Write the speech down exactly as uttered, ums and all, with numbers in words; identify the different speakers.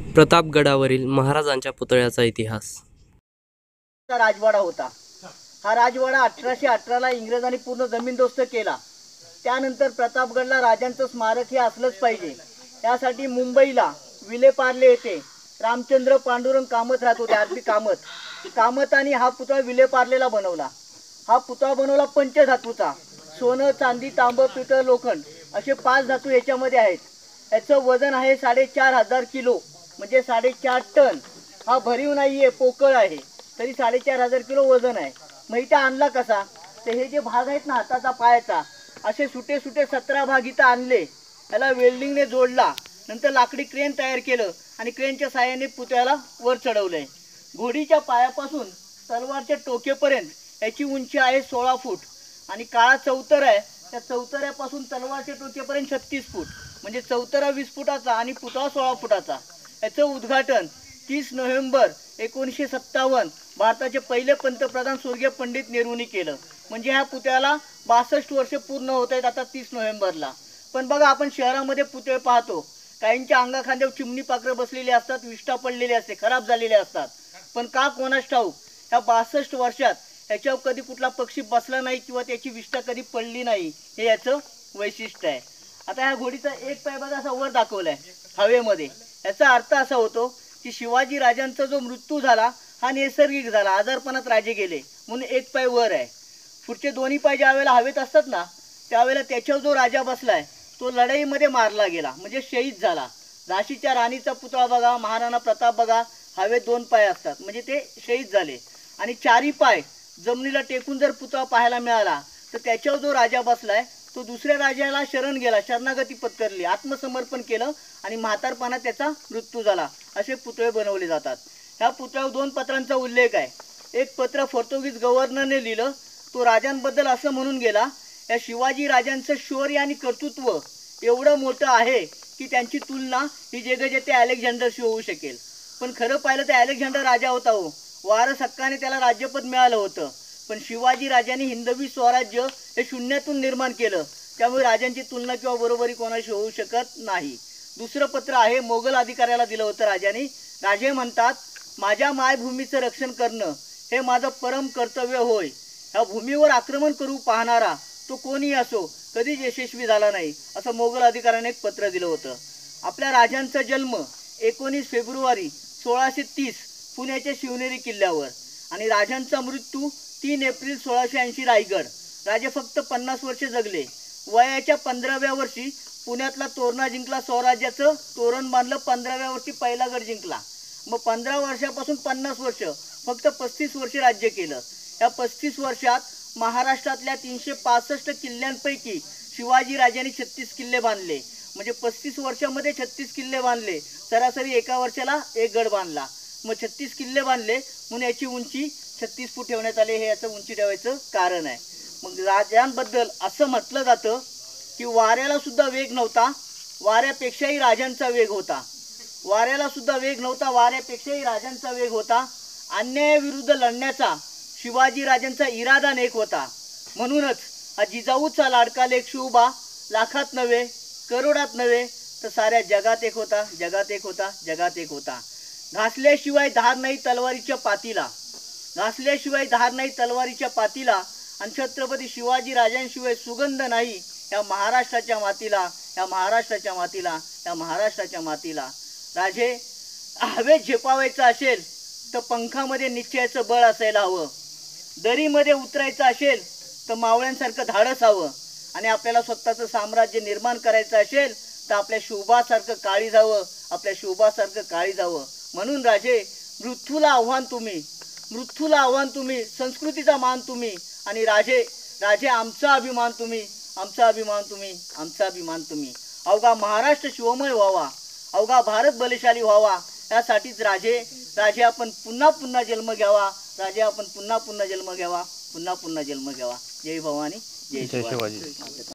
Speaker 1: प्रतापगडावरील महाराजांच्या पुतळ्याचा इतिहास.
Speaker 2: राजवाडा होता. हा राजवाडा अठराशे अठराला इंग्रजांनी पूर्ण जमीनदोस्त केला. त्यानंतर प्रतापगडला राजांचं स्मारक हे असलंच पाहिजे, त्यासाठी मुंबईला विलेपार्ले येथे रामचंद्र पांडुरंग कामत राहत होते. आरपी कामत कामतांनी हा पुतळा विलेपार्लेला बनवला. हा पुतळा बनवला पंचधातूचा. सोनं, चांदी, तांबं, पितळ, लोखंड असे पाच धातू याच्यामध्ये आहेत. याचं वजन आहे साडेचार हजार किलो, म्हणजे साडेचार टन. हा भरीव नाही आहे, पोकळ आहे, तरी साडेचार हजार किलो वजन आहे. मग इथं आणला कसा? तर हे जे भाग आहेत ना हाताचा पायाचा, असे सुटे सुटे सतरा भाग इथं आणले. याला वेल्डिंगने जोडला. नंतर लाकडी क्रेन तयार केलं आणि क्रेनच्या साहाय्याने पुतळ्याला वर चढवलंय. घोडीच्या पायापासून तलवारच्या टोकेपर्यंत याची उंची आहे सोळा फूट आणि काळा चौतर आहे. त्या चौतऱ्यापासून तलवारच्या टोकेपर्यंत छत्तीस फूट, म्हणजे चौतरा वीस फुटाचा आणि पुतळा सोळा फुटाचा. याचं उद्घाटन तीस नोव्हेंबर एकोणीसशे सत्तावन्न भारताचे पहिले पंतप्रधान स्वर्गीय पंडित नेहरूंनी केलं. म्हणजे ह्या पुतळ्याला बासष्ट वर्ष पूर्ण होत आहेत आता तीस नोव्हेंबरला. पण बघा, आपण शहरामध्ये पुतळे पाहतो, काहींच्या अंगाखांद्यावर चिमणी पाखरं बसलेली असतात, विष्ठा पडलेली असते, खराब झालेले असतात. पण का कोणास ठाऊक ह्या बासष्ट वर्षात याच्यावर कधी कुठला पक्षी बसला नाही किंवा त्याची विष्ठा कधी पडली नाही, हे याचं वैशिष्ट्य आहे. आता ह्या घोडीचा एक पाय बघा असा वर दाखवलाय हवेमध्ये. याचा अर्थ असा होतो की शिवाजी राजांचा जो मृत्यू झाला हा नैसर्गिक झाला, आजारपणात राजे गेले म्हणून एक पाय वर आहे. पुढचे दोन्ही पाय ज्या वेळेला हवेत असतात ना, त्यावेळेला त्याच्यावर जो राजा बसलाय तो लढाईमध्ये मारला गेला, म्हणजे शहीद झाला. झाशीच्या राणीचा पुतळा बघा, महाराणा प्रताप बघा, हवेत दोन पाय असतात, म्हणजे ते शहीद झाले. आणि चारी पाय जमिनीला टेकून जर पुतळा पाहायला मिळाला तर त्याच्यावर जो राजा बसलाय तो दुसऱ्या राजाला शरण गेला, शरणागती पत्करली, आत्मसमर्पण केलं आणि म्हातारपणात त्याचा मृत्यू झाला. असे पुतळे बनवले जातात. ह्या पुतळ्यावर दोन पत्रांचा उल्लेख आहे. एक पत्र पोर्तुगीज गव्हर्नरने लिहिलं. तो राजांबद्दल असं म्हणून गेला, या शिवाजी राजांचं शौर्य आणि कर्तृत्व एवढं मोठं आहे की त्यांची तुलना ही जगजेते अलेक्झांडरशी होऊ शकेल. पण खरं पाहिलं तर अलेक्झांडर राजा होता हो, वारस हक्काने त्याला राज्यपद मिळालं होतं. पण शिवाजी राजांनी हिंदवी स्वराज्य हे शून्यातून निर्माण केलं, त्यामुळे राजांची तुलना किंवा बरोबरी कोणाशी होऊ शकत नाही. दुसरं पत्र आहे, मोगल अधिकाऱ्याला दिलं होतं राजाने. राजे म्हणतात, माझ्या मायभूमीचं रक्षण करणं हे माझं परम कर्तव्य होय. ह्या भूमीवर आक्रमण करू पाहणारा तो कोणी असो कधीच यशस्वी झाला नाही, असं मोगल अधिकाऱ्याने एक पत्र दिलं होतं. आपल्या राजांचा जन्म एकोणीस फेब्रुवारी सोळाशे तीस पुण्याच्या शिवनेरी किल्ल्यावर आणि राजांचा मृत्यू तीन एप्रिल सोळाशे ऐंशी रायगड. राजे फक्त पन्नास वर्षे जगले. वयाच्या पंधराव्या वर्षी पुण्यातला तोरणा जिंकला, स्वराज्याचं तोरण बांधलं. पंधराव्या वर्षी पहिला गड जिंकला. मग पंधरा वर्षापासून पन्नास वर्ष, फक्त पस्तीस वर्षे राज्य केलं. या पस्तीस वर्षात महाराष्ट्रातल्या तीनशे पासष्ट किल्ल्यांपैकी शिवाजी राजांनी छत्तीस किल्ले बांधले. म्हणजे पस्तीस वर्षामध्ये छत्तीस किल्ले बांधले, सरासरी एका वर्षाला एक गड बांधला. मग छत्तीस किल्ले बांधले म्हणून याची उंची छत्तीस फूट ठेवण्यात आले. हे याचं उंची ठेवायचं कारण आहे. मग राजांबद्दल असं म्हटलं जातं की वाऱ्याला सुद्धा वेग नव्हता, वाऱ्यापेक्षाही राजांचा वेग होता. वाऱ्याला सुद्धा वेग नव्हता, वाऱ्यापेक्षाही राजांचा वेग होता. अन्यायाविरुद्ध लढण्याचा शिवाजी राजांचा इरादा नेक होता. म्हणूनच हा जिजाऊचा लाडका लेक शिवबा लाखात नव्हे, करोडात नव्हे, तर साऱ्या जगात एक होता, जगात एक होता, जगात एक होता. घासल्याशिवाय धार नाही तलवारीच्या पातीला, घासल्याशिवाय धार नाही तलवारीच्या पातीला, आणि छत्रपती शिवाजी राजांशिवाय सुगंध नाही या महाराष्ट्राच्या मातीला, या महाराष्ट्राच्या मातीला, या महाराष्ट्राच्या मातीला. राजे, हवेत झेपावायचं असेल तर पंखामध्ये निश्चयाचं बळ असायला हवं. दरीमध्ये उतरायचं असेल तर मावळ्यांसारखं धाडस हवं. आणि आपल्याला स्वतःचं साम्राज्य निर्माण करायचं असेल तर आपल्या शिवबासारखं काळी जावं, आपल्या शिवबासारखं काळी जावं. म्हणून राजे, मृत्यूला आव्हान तुम्ही, मृत्यूला आव्हान तुम्ही, संस्कृतीचा मान तुम्ही, आणि राजे राजे आमचा अभिमान तुम्ही, आमचा अभिमान तुम्ही, आमचा अभिमान तुम्ही. अवघा महाराष्ट्र शिवमय व्हावा, अवघा भारत बलशाली व्हावा, यासाठीच राजे राजे आपण पुन्हा पुन्हा जन्म घ्यावा, राजे आपण पुन्हा पुन्हा जन्म घ्यावा, पुन्हा पुन्हा जन्म घ्यावा. जय भवानी, जय शिवाजी.